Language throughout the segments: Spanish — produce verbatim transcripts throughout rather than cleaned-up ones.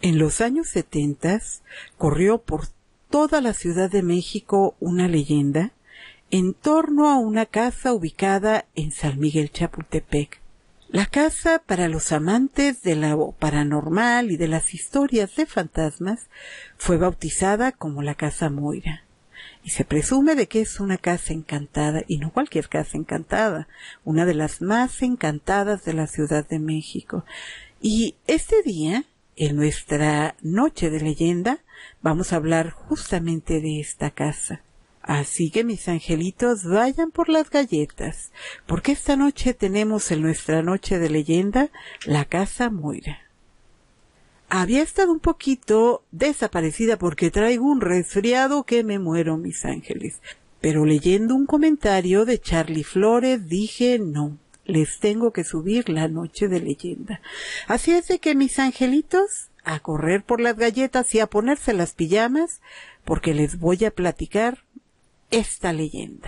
En los años setentas corrió por toda la Ciudad de México una leyenda en torno a una casa ubicada en San Miguel Chapultepec. La casa, para los amantes de lo paranormal y de las historias de fantasmas, fue bautizada como la Casa Moira. Y se presume de que es una casa encantada, y no cualquier casa encantada, una de las más encantadas de la Ciudad de México. Y este día, en nuestra noche de leyenda, vamos a hablar justamente de esta casa. Así que mis angelitos, vayan por las galletas, porque esta noche tenemos en nuestra noche de leyenda la Casa Moira. Había estado un poquito desaparecida porque traigo un resfriado que me muero, mis ángeles. Pero leyendo un comentario de Charlie Flores dije no, les tengo que subir la noche de leyenda. Así es de que mis angelitos, a correr por las galletas y a ponerse las pijamas, porque les voy a platicar esta leyenda.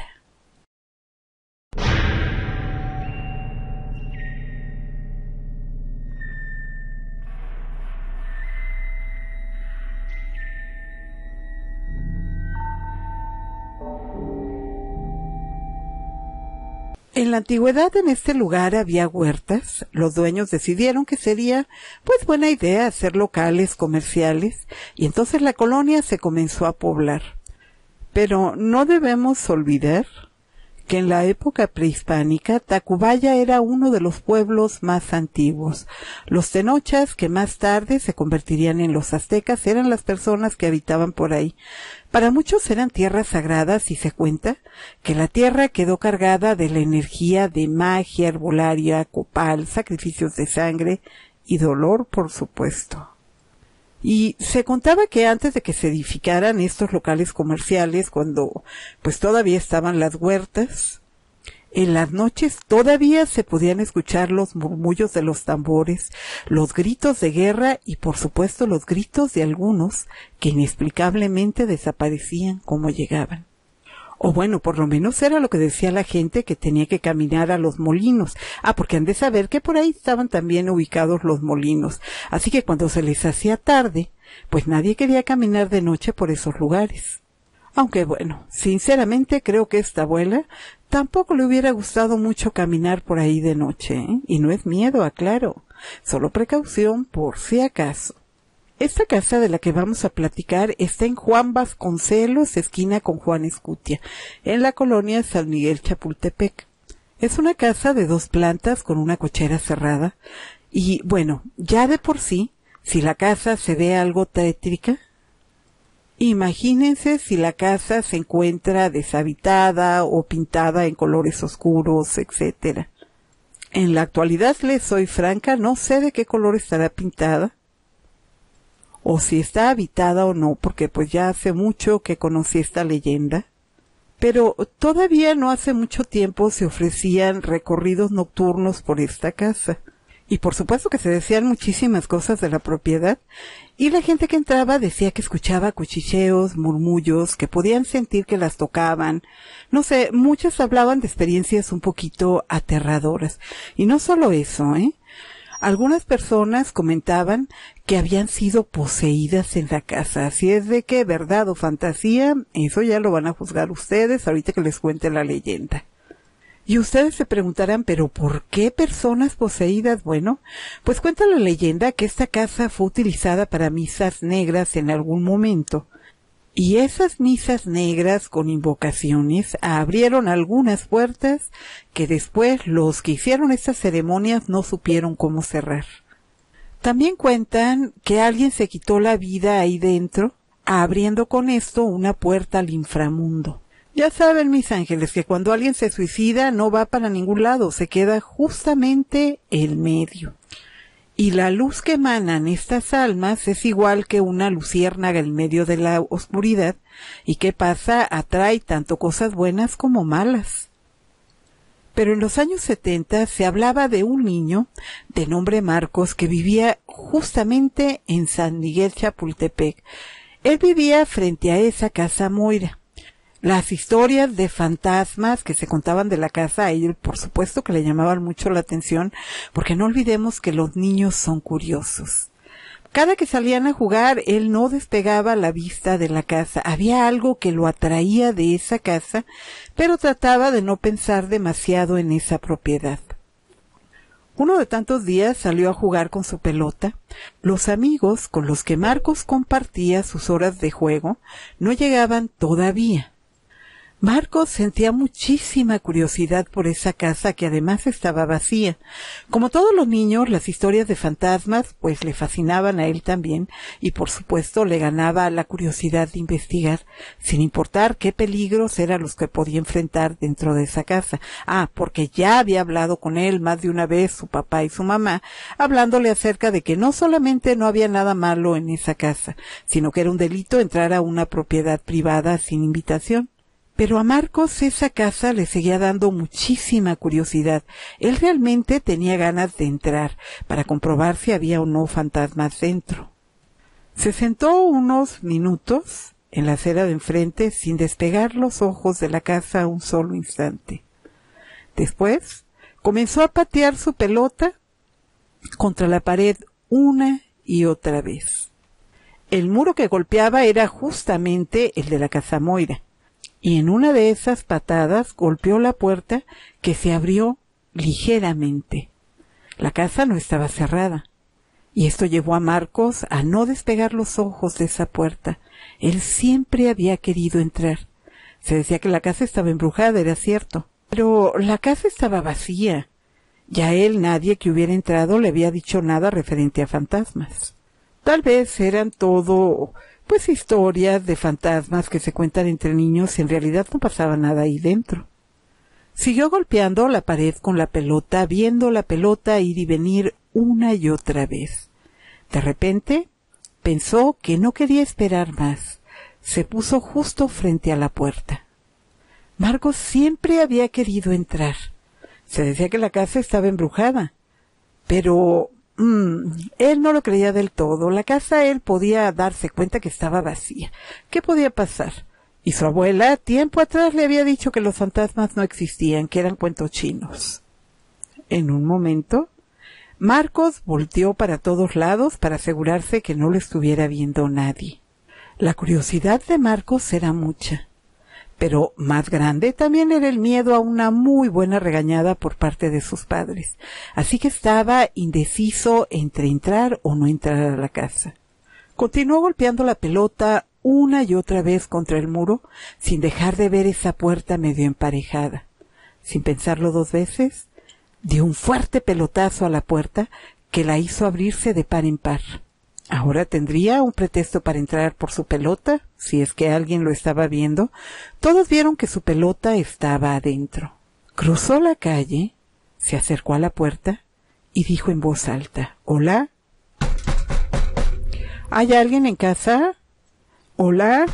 En la antigüedad en este lugar había huertas. Los dueños decidieron que sería pues buena idea hacer locales comerciales y entonces la colonia se comenzó a poblar. Pero no debemos olvidar que en la época prehispánica Tacubaya era uno de los pueblos más antiguos. Los tenochas, que más tarde se convertirían en los aztecas, eran las personas que habitaban por ahí. Para muchos eran tierras sagradas y se cuenta que la tierra quedó cargada de la energía de magia herbolaria, copal, sacrificios de sangre y dolor, por supuesto. Y se contaba que antes de que se edificaran estos locales comerciales, cuando pues todavía estaban las huertas, en las noches todavía se podían escuchar los murmullos de los tambores, los gritos de guerra y por supuesto los gritos de algunos que inexplicablemente desaparecían como llegaban. O bueno, por lo menos era lo que decía la gente que tenía que caminar a los molinos. Ah, porque han de saber que por ahí estaban también ubicados los molinos. Así que cuando se les hacía tarde, pues nadie quería caminar de noche por esos lugares. Aunque bueno, sinceramente creo que esta abuela tampoco le hubiera gustado mucho caminar por ahí de noche, ¿eh? Y no es miedo, aclaro, solo precaución por si acaso. Esta casa de la que vamos a platicar está en Juan Vasconcelos, esquina con Juan Escutia, en la colonia San Miguel Chapultepec. Es una casa de dos plantas con una cochera cerrada y, bueno, ya de por sí, si la casa se ve algo tétrica, imagínense si la casa se encuentra deshabitada o pintada en colores oscuros, etcétera. En la actualidad, les soy franca, no sé de qué color estará pintada, o si está habitada o no, porque pues ya hace mucho que conocí esta leyenda, pero todavía no hace mucho tiempo se ofrecían recorridos nocturnos por esta casa, y por supuesto que se decían muchísimas cosas de la propiedad, y la gente que entraba decía que escuchaba cuchicheos, murmullos, que podían sentir que las tocaban, no sé, muchas hablaban de experiencias un poquito aterradoras, y no solo eso, ¿eh? Algunas personas comentaban que habían sido poseídas en la casa, así es de que verdad o fantasía, eso ya lo van a juzgar ustedes ahorita que les cuente la leyenda. Y ustedes se preguntarán, ¿pero por qué personas poseídas? Bueno, pues cuenta la leyenda que esta casa fue utilizada para misas negras en algún momento. Y esas misas negras con invocaciones abrieron algunas puertas que después los que hicieron estas ceremonias no supieron cómo cerrar. También cuentan que alguien se quitó la vida ahí dentro, abriendo con esto una puerta al inframundo. Ya saben, mis ángeles, que cuando alguien se suicida no va para ningún lado, se queda justamente en medio. Y la luz que emanan estas almas es igual que una luciérnaga en medio de la oscuridad, y ¿qué pasa? Atrae tanto cosas buenas como malas. Pero en los años setenta se hablaba de un niño de nombre Marcos que vivía justamente en San Miguel Chapultepec. Él vivía frente a esa casa Moira. Las historias de fantasmas que se contaban de la casa a él, por supuesto que le llamaban mucho la atención, porque no olvidemos que los niños son curiosos. Cada que salían a jugar, él no despegaba la vista de la casa. Había algo que lo atraía de esa casa, pero trataba de no pensar demasiado en esa propiedad. Uno de tantos días salió a jugar con su pelota. Los amigos con los que Marcos compartía sus horas de juego no llegaban todavía. Marcos sentía muchísima curiosidad por esa casa que además estaba vacía. Como todos los niños, las historias de fantasmas pues le fascinaban a él también y por supuesto le ganaba la curiosidad de investigar, sin importar qué peligros eran los que podía enfrentar dentro de esa casa. Ah, porque ya había hablado con él más de una vez su papá y su mamá, hablándole acerca de que no solamente no había nada malo en esa casa, sino que era un delito entrar a una propiedad privada sin invitación. Pero a Marcos esa casa le seguía dando muchísima curiosidad. Él realmente tenía ganas de entrar para comprobar si había o no fantasmas dentro. Se sentó unos minutos en la acera de enfrente sin despegar los ojos de la casa un solo instante. Después comenzó a patear su pelota contra la pared una y otra vez. El muro que golpeaba era justamente el de la casa Moira. Y en una de esas patadas golpeó la puerta que se abrió ligeramente. La casa no estaba cerrada, y esto llevó a Marcos a no despegar los ojos de esa puerta. Él siempre había querido entrar. Se decía que la casa estaba embrujada, era cierto, pero la casa estaba vacía. Ya a él nadie que hubiera entrado le había dicho nada referente a fantasmas. Tal vez eran todo pues historias de fantasmas que se cuentan entre niños y en realidad no pasaba nada ahí dentro. Siguió golpeando la pared con la pelota, viendo la pelota ir y venir una y otra vez. De repente, pensó que no quería esperar más. Se puso justo frente a la puerta. Marcos siempre había querido entrar. Se decía que la casa estaba embrujada, pero Mm, él no lo creía del todo. La casa él podía darse cuenta que estaba vacía. ¿Qué podía pasar? Y su abuela tiempo atrás le había dicho que los fantasmas no existían, que eran cuentos chinos. En un momento, Marcos volteó para todos lados para asegurarse que no lo estuviera viendo nadie. La curiosidad de Marcos era mucha, pero más grande también era el miedo a una muy buena regañada por parte de sus padres, así que estaba indeciso entre entrar o no entrar a la casa. Continuó golpeando la pelota una y otra vez contra el muro, sin dejar de ver esa puerta medio emparejada. Sin pensarlo dos veces, dio un fuerte pelotazo a la puerta que la hizo abrirse de par en par. Ahora tendría un pretexto para entrar por su pelota, si es que alguien lo estaba viendo. Todos vieron que su pelota estaba adentro. Cruzó la calle, se acercó a la puerta y dijo en voz alta: «¿Hola? ¿Hay alguien en casa? ¿Hola?»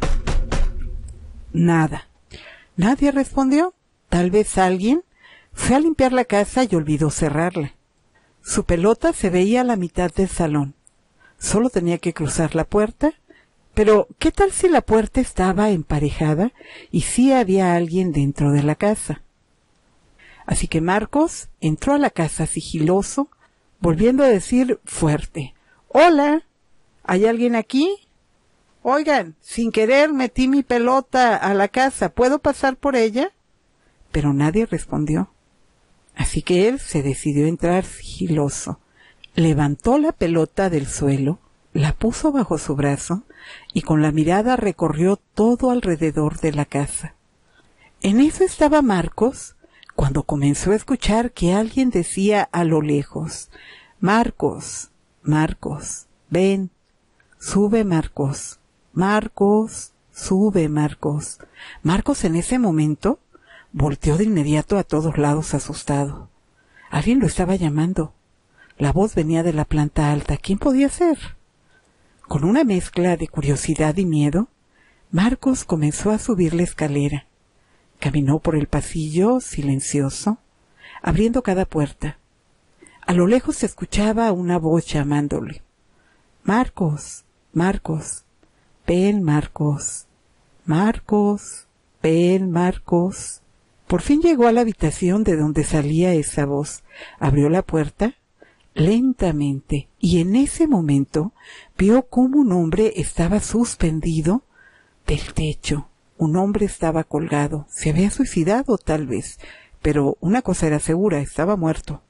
Nada. Nadie respondió. Tal vez alguien fue a limpiar la casa y olvidó cerrarla. Su pelota se veía a la mitad del salón. Solo tenía que cruzar la puerta, pero ¿qué tal si la puerta estaba emparejada y sí había alguien dentro de la casa? Así que Marcos entró a la casa sigiloso, volviendo a decir fuerte: «Hola, ¿hay alguien aquí? Oigan, sin querer metí mi pelota a la casa, ¿puedo pasar por ella?» Pero nadie respondió. Así que él se decidió a entrar sigiloso. Levantó la pelota del suelo, la puso bajo su brazo y con la mirada recorrió todo alrededor de la casa. En eso estaba Marcos cuando comenzó a escuchar que alguien decía a lo lejos: «Marcos, Marcos, ven, sube Marcos, Marcos, sube Marcos». Marcos en ese momento volteó de inmediato a todos lados asustado. Alguien lo estaba llamando. La voz venía de la planta alta. ¿Quién podía ser? Con una mezcla de curiosidad y miedo, Marcos comenzó a subir la escalera. Caminó por el pasillo silencioso, abriendo cada puerta. A lo lejos se escuchaba una voz llamándole: «Marcos, Marcos, ven Marcos, Marcos, ven Marcos». Por fin llegó a la habitación de donde salía esa voz. Abrió la puerta, lentamente, y en ese momento vio cómo un hombre estaba suspendido del techo. Un hombre estaba colgado. Se había suicidado tal vez, pero una cosa era segura, estaba muerto.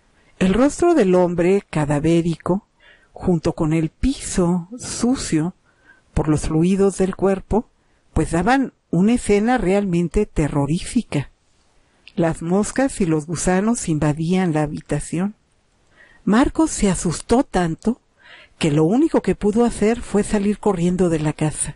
El rostro del hombre cadavérico, junto con el piso sucio por los fluidos del cuerpo, pues daban una escena realmente terrorífica. Las moscas y los gusanos invadían la habitación. Marcos se asustó tanto que lo único que pudo hacer fue salir corriendo de la casa.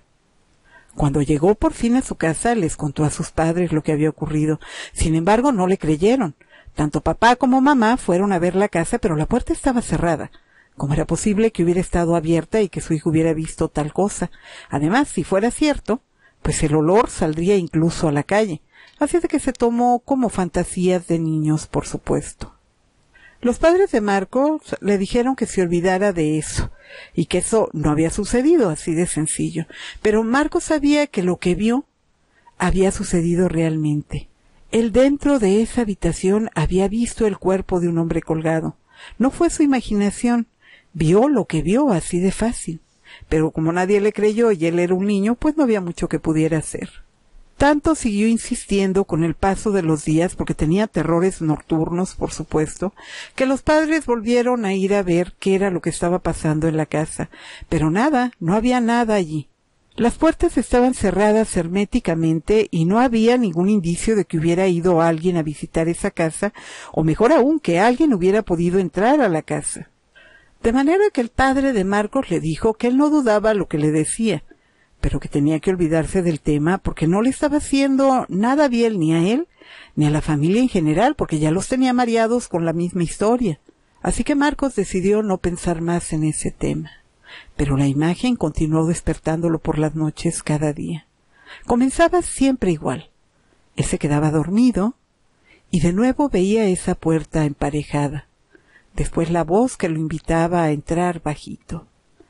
Cuando llegó por fin a su casa, les contó a sus padres lo que había ocurrido. Sin embargo, no le creyeron. Tanto papá como mamá fueron a ver la casa, pero la puerta estaba cerrada. ¿Cómo era posible que hubiera estado abierta y que su hijo hubiera visto tal cosa? Además, si fuera cierto, pues el olor saldría incluso a la calle. Así de que se tomó como fantasías de niños, por supuesto. Los padres de Marcos le dijeron que se olvidara de eso, y que eso no había sucedido, así de sencillo. Pero Marcos sabía que lo que vio había sucedido realmente. Él dentro de esa habitación había visto el cuerpo de un hombre colgado. No fue su imaginación, vio lo que vio, así de fácil. Pero como nadie le creyó y él era un niño, pues no había mucho que pudiera hacer. Tanto siguió insistiendo con el paso de los días, porque tenía terrores nocturnos, por supuesto, que los padres volvieron a ir a ver qué era lo que estaba pasando en la casa. Pero nada, no había nada allí. Las puertas estaban cerradas herméticamente y no había ningún indicio de que hubiera ido alguien a visitar esa casa, o mejor aún, que alguien hubiera podido entrar a la casa. De manera que el padre de Marcos le dijo que él no dudaba lo que le decía, pero que tenía que olvidarse del tema porque no le estaba haciendo nada bien ni a él ni a la familia en general, porque ya los tenía mareados con la misma historia. Así que Marcos decidió no pensar más en ese tema. Pero la imagen continuó despertándolo por las noches cada día. Comenzaba siempre igual. Él se quedaba dormido y de nuevo veía esa puerta emparejada. Después la voz que lo invitaba a entrar bajito.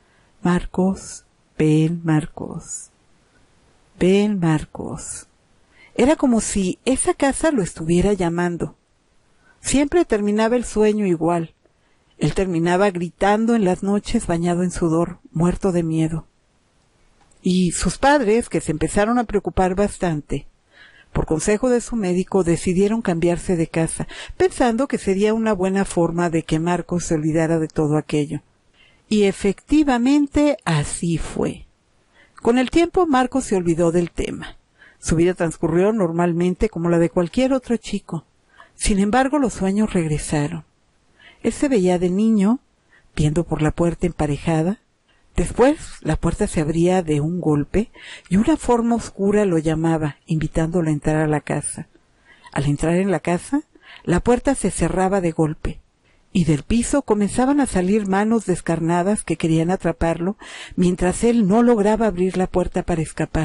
Marcos, ven, Marcos. Ven, Marcos. Era como si esa casa lo estuviera llamando. Siempre terminaba el sueño igual. Él terminaba gritando en las noches bañado en sudor, muerto de miedo. Y sus padres, que se empezaron a preocupar bastante, por consejo de su médico decidieron cambiarse de casa, pensando que sería una buena forma de que Marcos se olvidara de todo aquello. Y efectivamente así fue. Con el tiempo Marcos se olvidó del tema. Su vida transcurrió normalmente como la de cualquier otro chico. Sin embargo, los sueños regresaron. Él se veía de niño, viendo por la puerta emparejada. Después la puerta se abría de un golpe y una forma oscura lo llamaba, invitándolo a entrar a la casa. Al entrar en la casa, la puerta se cerraba de golpe y del piso comenzaban a salir manos descarnadas que querían atraparlo, mientras él no lograba abrir la puerta para escapar.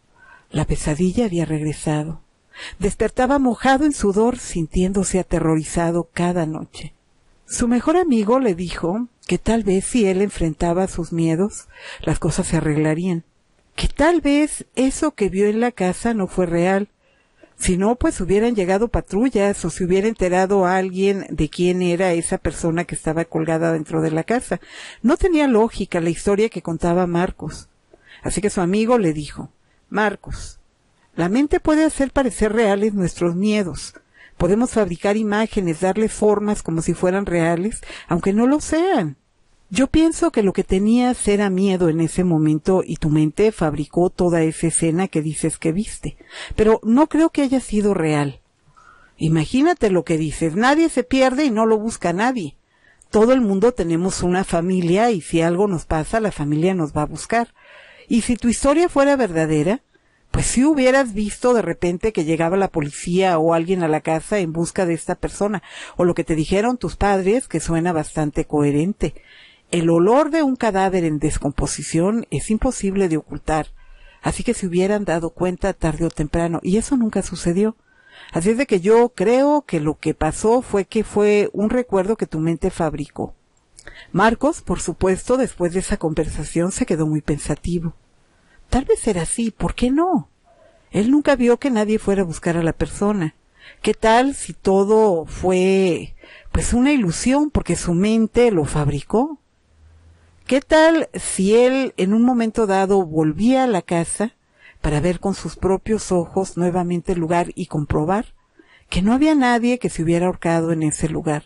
La pesadilla había regresado. Despertaba mojado en sudor, sintiéndose aterrorizado cada noche. Su mejor amigo le dijo que tal vez si él enfrentaba sus miedos, las cosas se arreglarían. Que tal vez eso que vio en la casa no fue real. Si no, pues hubieran llegado patrullas o se hubiera enterado a alguien de quién era esa persona que estaba colgada dentro de la casa. No tenía lógica la historia que contaba Marcos. Así que su amigo le dijo: Marcos, la mente puede hacer parecer reales nuestros miedos. Podemos fabricar imágenes, darle formas como si fueran reales, aunque no lo sean. Yo pienso que lo que tenías era miedo en ese momento y tu mente fabricó toda esa escena que dices que viste. Pero no creo que haya sido real. Imagínate lo que dices. Nadie se pierde y no lo busca nadie. Todo el mundo tenemos una familia y si algo nos pasa, la familia nos va a buscar. Y si tu historia fuera verdadera, pues si hubieras visto de repente que llegaba la policía o alguien a la casa en busca de esta persona, o lo que te dijeron tus padres, que suena bastante coherente. El olor de un cadáver en descomposición es imposible de ocultar, así que se hubieran dado cuenta tarde o temprano, y eso nunca sucedió. Así es de que yo creo que lo que pasó fue que fue un recuerdo que tu mente fabricó. Marcos, por supuesto, después de esa conversación se quedó muy pensativo. Tal vez era así, ¿por qué no? Él nunca vio que nadie fuera a buscar a la persona. ¿Qué tal si todo fue pues una ilusión porque su mente lo fabricó? ¿Qué tal si él en un momento dado volvía a la casa para ver con sus propios ojos nuevamente el lugar y comprobar que no había nadie que se hubiera ahorcado en ese lugar?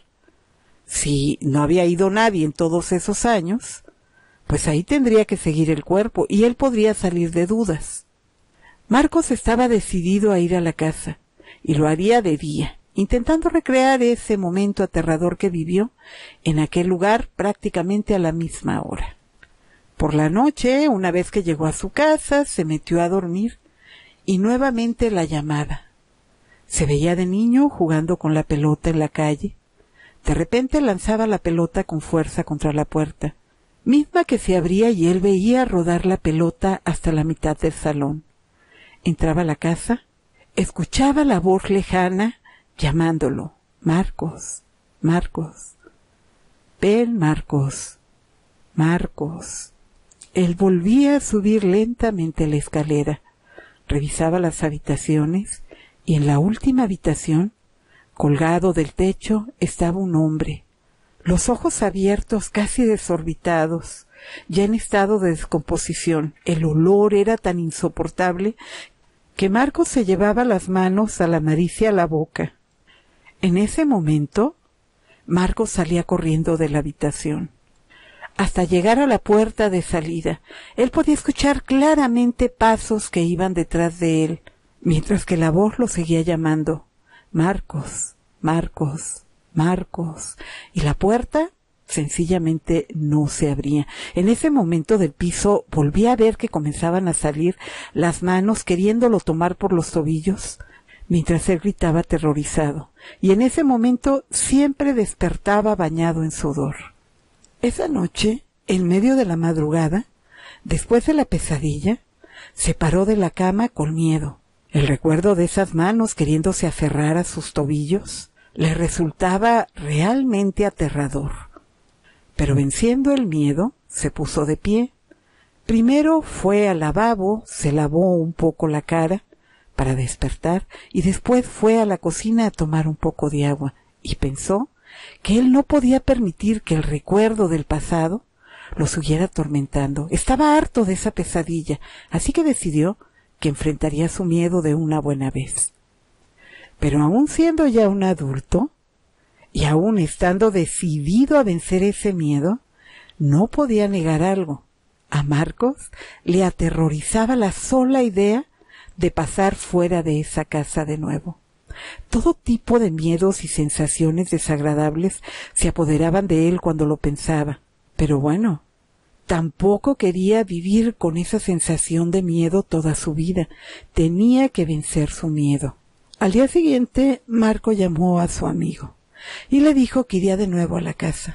Si no había ido nadie en todos esos años, pues ahí tendría que seguir el cuerpo y él podría salir de dudas. Marcos estaba decidido a ir a la casa y lo haría de día, intentando recrear ese momento aterrador que vivió en aquel lugar prácticamente a la misma hora. Por la noche, una vez que llegó a su casa, se metió a dormir y nuevamente la llamaba. Se veía de niño jugando con la pelota en la calle. De repente lanzaba la pelota con fuerza contra la puerta, misma que se abría y él veía rodar la pelota hasta la mitad del salón. Entraba a la casa, escuchaba la voz lejana llamándolo. Marcos, Marcos, ven Marcos, Marcos. Él volvía a subir lentamente la escalera, revisaba las habitaciones y en la última habitación, colgado del techo, estaba un hombre, los ojos abiertos, casi desorbitados, ya en estado de descomposición. El olor era tan insoportable que Marcos se llevaba las manos a la nariz y a la boca. En ese momento, Marcos salía corriendo de la habitación. Hasta llegar a la puerta de salida, él podía escuchar claramente pasos que iban detrás de él, mientras que la voz lo seguía llamando. Marcos, Marcos, Marcos. Y la puerta sencillamente no se abría. En ese momento del piso volvía a ver que comenzaban a salir las manos queriéndolo tomar por los tobillos, mientras él gritaba aterrorizado. Y en ese momento siempre despertaba bañado en sudor. Esa noche, en medio de la madrugada, después de la pesadilla, se paró de la cama con miedo. El recuerdo de esas manos queriéndose aferrar a sus tobillos le resultaba realmente aterrador. Pero venciendo el miedo, se puso de pie. Primero fue al lavabo, se lavó un poco la cara para despertar y después fue a la cocina a tomar un poco de agua y pensó que él no podía permitir que el recuerdo del pasado lo siguiera atormentando. Estaba harto de esa pesadilla, así que decidió que enfrentaría su miedo de una buena vez. Pero aún siendo ya un adulto, y aún estando decidido a vencer ese miedo, no podía negar algo. A Marcos le aterrorizaba la sola idea de pasar fuera de esa casa de nuevo. Todo tipo de miedos y sensaciones desagradables se apoderaban de él cuando lo pensaba. Pero bueno, tampoco quería vivir con esa sensación de miedo toda su vida. Tenía que vencer su miedo. Al día siguiente, Marco llamó a su amigo y le dijo que iría de nuevo a la casa.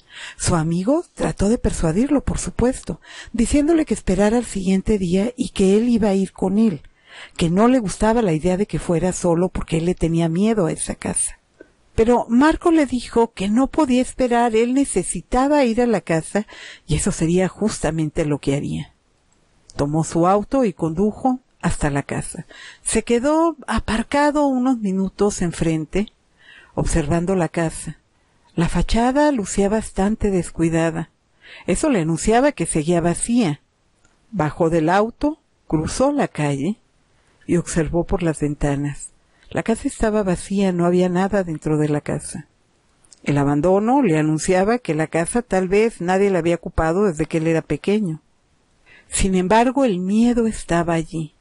Su amigo trató de persuadirlo, por supuesto, diciéndole que esperara al siguiente día y que él iba a ir con él, que no le gustaba la idea de que fuera solo porque él le tenía miedo a esa casa. Pero Marco le dijo que no podía esperar, él necesitaba ir a la casa y eso sería justamente lo que haría. Tomó su auto y condujo hasta la casa. Se quedó aparcado unos minutos enfrente, observando la casa. La fachada lucía bastante descuidada. Eso le anunciaba que seguía vacía. Bajó del auto, cruzó la calle y observó por las ventanas. La casa estaba vacía, no había nada dentro de la casa. El abandono le anunciaba que la casa tal vez nadie la había ocupado desde que él era pequeño. Sin embargo, el miedo estaba allí.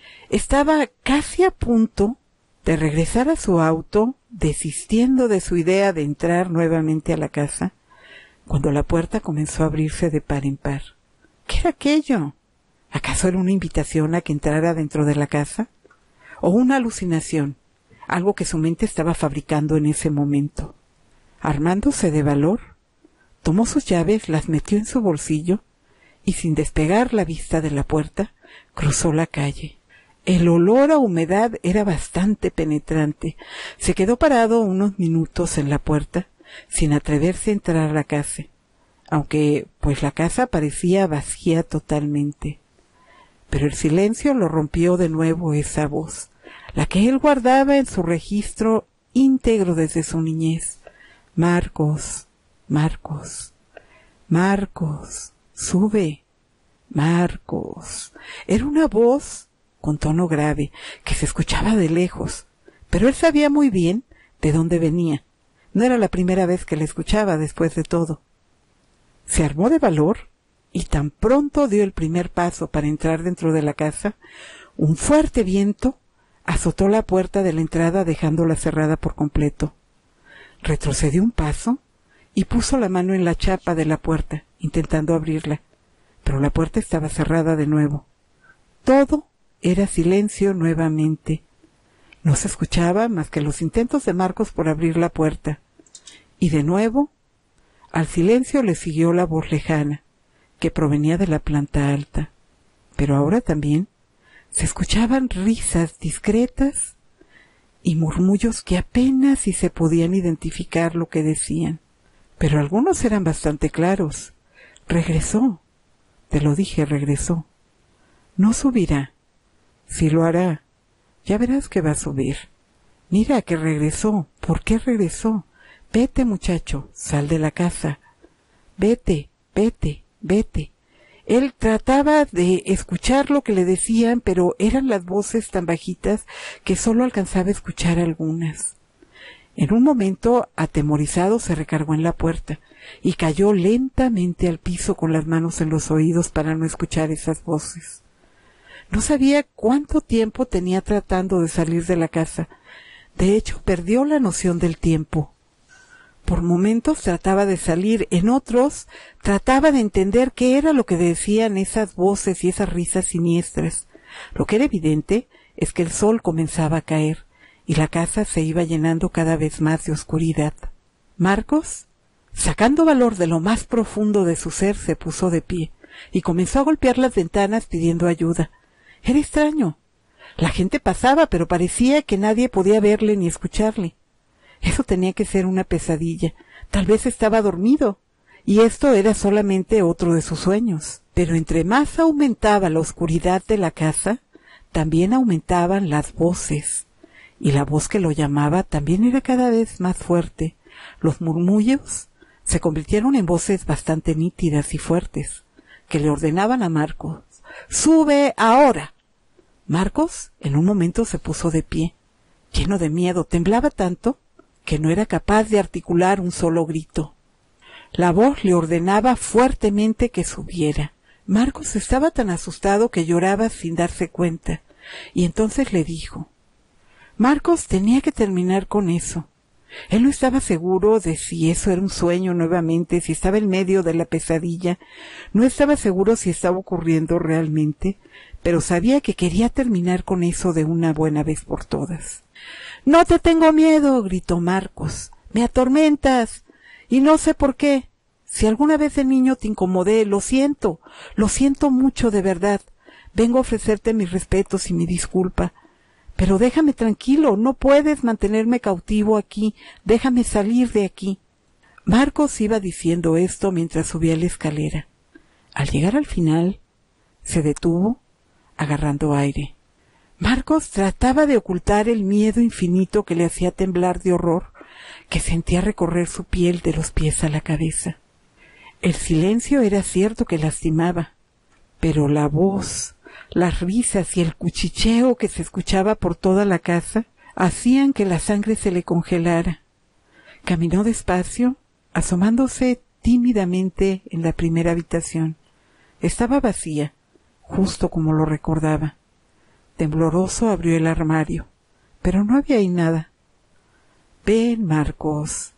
Estaba casi a punto de regresar a su auto, desistiendo de su idea de entrar nuevamente a la casa, cuando la puerta comenzó a abrirse de par en par. ¿Qué era aquello? ¿Acaso era una invitación a que entrara dentro de la casa? ¿O una alucinación? Algo que su mente estaba fabricando en ese momento. Armándose de valor, tomó sus llaves, las metió en su bolsillo y sin despegar la vista de la puerta, cruzó la calle. El olor a humedad era bastante penetrante. Se quedó parado unos minutos en la puerta, sin atreverse a entrar a la casa, aunque pues la casa parecía vacía totalmente. Pero el silencio lo rompió de nuevo esa voz. la que él guardaba en su registro íntegro desde su niñez. Marcos, Marcos, Marcos, sube, Marcos. Era una voz con tono grave que se escuchaba de lejos, pero él sabía muy bien de dónde venía. No era la primera vez que la escuchaba después de todo. Se armó de valor y tan pronto dio el primer paso para entrar dentro de la casa, un fuerte viento azotó la puerta de la entrada dejándola cerrada por completo. Retrocedió un paso y puso la mano en la chapa de la puerta, intentando abrirla, pero la puerta estaba cerrada de nuevo. Todo era silencio nuevamente. No se escuchaba más que los intentos de Marcos por abrir la puerta. Y de nuevo, al silencio le siguió la voz lejana, que provenía de la planta alta. Pero ahora también se escuchaban risas discretas y murmullos que apenas si se podían identificar lo que decían. Pero algunos eran bastante claros. Regresó. Te lo dije, regresó. No subirá. Si lo hará, ya verás que va a subir. Mira que regresó. ¿Por qué regresó? Vete, muchacho, sal de la casa. Vete, vete, vete. Él trataba de escuchar lo que le decían, pero eran las voces tan bajitas que solo alcanzaba a escuchar algunas. En un momento, atemorizado, se recargó en la puerta y cayó lentamente al piso con las manos en los oídos para no escuchar esas voces. No sabía cuánto tiempo tenía tratando de salir de la casa. De hecho, perdió la noción del tiempo. Por momentos trataba de salir, en otros trataba de entender qué era lo que decían esas voces y esas risas siniestras. Lo que era evidente es que el sol comenzaba a caer y la casa se iba llenando cada vez más de oscuridad. Marcos, sacando valor de lo más profundo de su ser, se puso de pie y comenzó a golpear las ventanas pidiendo ayuda. Era extraño. La gente pasaba, pero parecía que nadie podía verle ni escucharle. Eso tenía que ser una pesadilla. Tal vez estaba dormido, y esto era solamente otro de sus sueños. Pero entre más aumentaba la oscuridad de la casa, también aumentaban las voces, y la voz que lo llamaba también era cada vez más fuerte. Los murmullos se convirtieron en voces bastante nítidas y fuertes, que le ordenaban a Marcos: «¡Sube ahora!». Marcos en un momento se puso de pie, lleno de miedo. Temblaba tanto que no era capaz de articular un solo grito. La voz le ordenaba fuertemente que subiera. Marcos estaba tan asustado que lloraba sin darse cuenta, y entonces le dijo: Marcos tenía que terminar con eso. Él no estaba seguro de si eso era un sueño nuevamente, si estaba en medio de la pesadilla. No estaba seguro si estaba ocurriendo realmente, pero sabía que quería terminar con eso de una buena vez por todas. «No te tengo miedo», gritó Marcos. «Me atormentas, y no sé por qué. Si alguna vez de niño te incomodé, lo siento, lo siento mucho de verdad. Vengo a ofrecerte mis respetos y mi disculpa. Pero déjame tranquilo, no puedes mantenerme cautivo aquí, déjame salir de aquí». Marcos iba diciendo esto mientras subía la escalera. Al llegar al final, se detuvo, agarrando aire. Marcos trataba de ocultar el miedo infinito que le hacía temblar de horror, que sentía recorrer su piel de los pies a la cabeza. El silencio era cierto que lastimaba, pero la voz, las risas y el cuchicheo que se escuchaba por toda la casa hacían que la sangre se le congelara. Caminó despacio, asomándose tímidamente en la primera habitación. Estaba vacía, justo como lo recordaba. Tembloroso abrió el armario, pero no había ahí nada. «Ven, Marcos,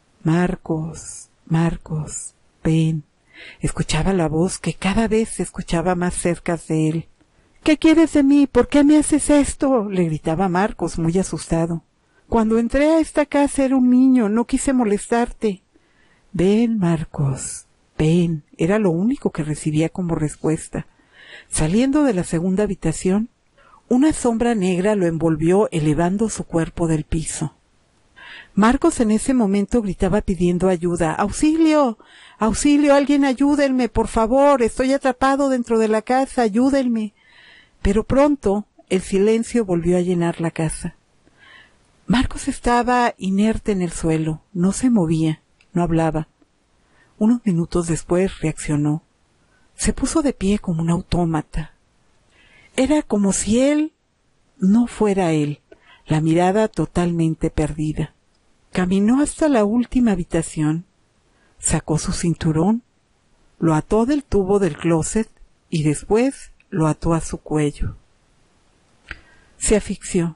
Marcos, Marcos, ven». Escuchaba la voz que cada vez se escuchaba más cerca de él. «¿Qué quieres de mí? ¿Por qué me haces esto?», le gritaba Marcos, muy asustado. «Cuando entré a esta casa era un niño, no quise molestarte». «Ven, Marcos, ven», era lo único que recibía como respuesta. Saliendo de la segunda habitación, una sombra negra lo envolvió elevando su cuerpo del piso. Marcos en ese momento gritaba pidiendo ayuda. «¡Auxilio! ¡Auxilio! ¡Alguien ayúdenme, por favor! Estoy atrapado dentro de la casa, ayúdenme». Pero pronto el silencio volvió a llenar la casa. Marcos estaba inerte en el suelo, no se movía, no hablaba. Unos minutos después reaccionó. Se puso de pie como un autómata. Era como si él no fuera él, la mirada totalmente perdida. Caminó hasta la última habitación, sacó su cinturón, lo ató del tubo del closet y después lo ató a su cuello. Se asfixió,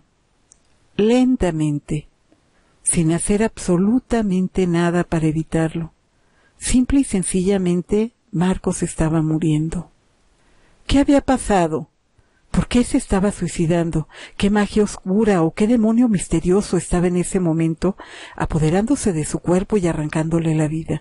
lentamente, sin hacer absolutamente nada para evitarlo. Simple y sencillamente, Marcos estaba muriendo. ¿Qué había pasado? ¿Por qué se estaba suicidando? ¿Qué magia oscura o qué demonio misterioso estaba en ese momento apoderándose de su cuerpo y arrancándole la vida?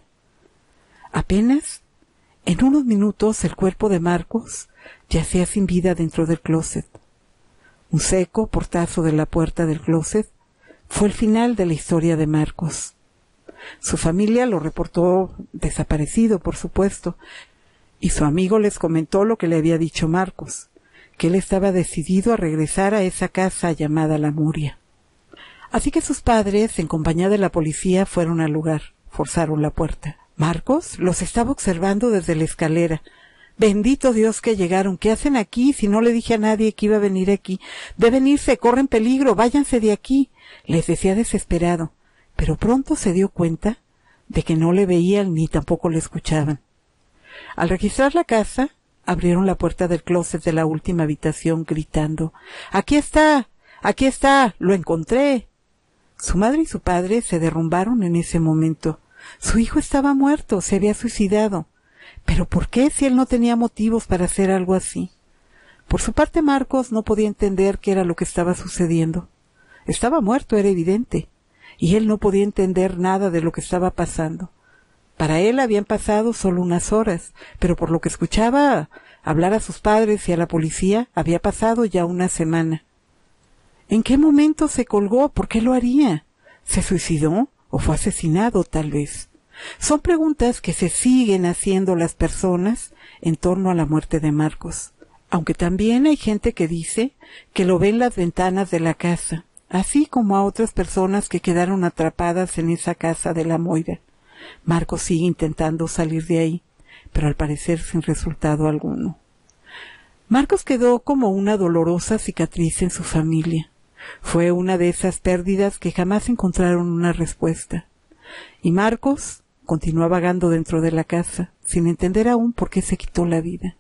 Apenas, en unos minutos, el cuerpo de Marcos yacía sin vida dentro del closet. Un seco portazo de la puerta del closet fue el final de la historia de Marcos. Su familia lo reportó desaparecido, por supuesto, y su amigo les comentó lo que le había dicho Marcos, que él estaba decidido a regresar a esa casa llamada La Muria. Así que sus padres, en compañía de la policía, fueron al lugar, forzaron la puerta. Marcos los estaba observando desde la escalera. Bendito Dios que llegaron. ¿Qué hacen aquí? Si no le dije a nadie que iba a venir aquí. Deben irse, corren peligro, váyanse de aquí. Les decía desesperado, pero pronto se dio cuenta de que no le veían ni tampoco le escuchaban. Al registrar la casa, abrieron la puerta del closet de la última habitación gritando, «¡Aquí está! ¡Aquí está! ¡Lo encontré!». Su madre y su padre se derrumbaron en ese momento. Su hijo estaba muerto, se había suicidado. ¿Pero por qué si él no tenía motivos para hacer algo así? Por su parte, Marcos no podía entender qué era lo que estaba sucediendo. Estaba muerto, era evidente, y él no podía entender nada de lo que estaba pasando. Para él habían pasado solo unas horas, pero por lo que escuchaba hablar a sus padres y a la policía, había pasado ya una semana. ¿En qué momento se colgó? ¿Por qué lo haría? ¿Se suicidó? ¿O fue asesinado, tal vez? Son preguntas que se siguen haciendo las personas en torno a la muerte de Marcos. Aunque también hay gente que dice que lo ve en las ventanas de la casa, así como a otras personas que quedaron atrapadas en esa casa de la Moira. Marcos sigue intentando salir de ahí, pero al parecer sin resultado alguno. Marcos quedó como una dolorosa cicatriz en su familia. Fue una de esas pérdidas que jamás encontraron una respuesta. Y Marcos continuó vagando dentro de la casa, sin entender aún por qué se quitó la vida.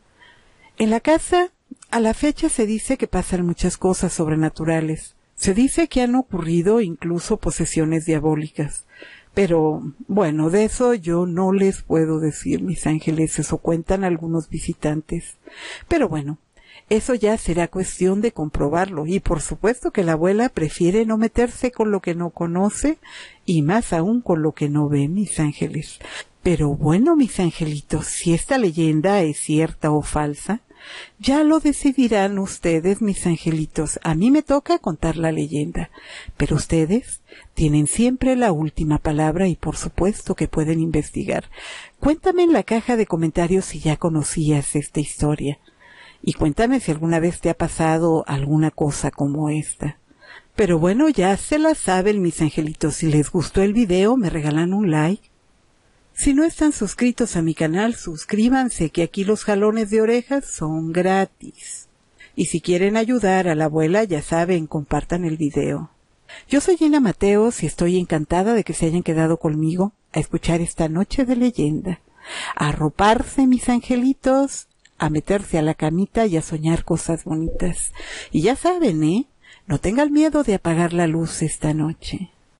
En la casa, a la fecha se dice que pasan muchas cosas sobrenaturales. Se dice que han ocurrido incluso posesiones diabólicas. Pero, bueno, de eso yo no les puedo decir, mis ángeles, eso cuentan algunos visitantes. Pero bueno, eso ya será cuestión de comprobarlo, y por supuesto que la abuela prefiere no meterse con lo que no conoce, y más aún con lo que no ve, mis ángeles. Pero bueno, mis angelitos, si esta leyenda es cierta o falsa, ya lo decidirán ustedes, mis angelitos. A mí me toca contar la leyenda, pero ustedes tienen siempre la última palabra y por supuesto que pueden investigar. Cuéntame en la caja de comentarios si ya conocías esta historia. Y cuéntame si alguna vez te ha pasado alguna cosa como esta. Pero bueno, ya se la saben, mis angelitos. Si les gustó el video, me regalan un like. Si no están suscritos a mi canal, suscríbanse, que aquí los jalones de orejas son gratis. Y si quieren ayudar a la abuela, ya saben, compartan el video. Yo soy Gina Mateos y estoy encantada de que se hayan quedado conmigo a escuchar esta noche de leyenda. A arroparse, mis angelitos, a meterse a la camita y a soñar cosas bonitas. Y ya saben, ¿eh? No tengan miedo de apagar la luz esta noche.